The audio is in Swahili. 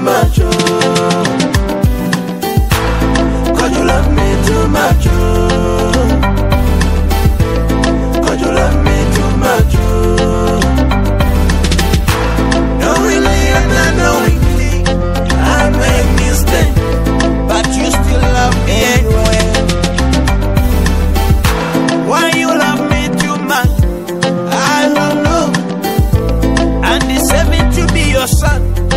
much, oh. 'Cause you love me too much, oh. 'Cause you love me too much, oh. Knowingly and unknowingly, I make mistakes, but you still love me anyway. Why you love me too much, I don't know. And deserve me to be your son.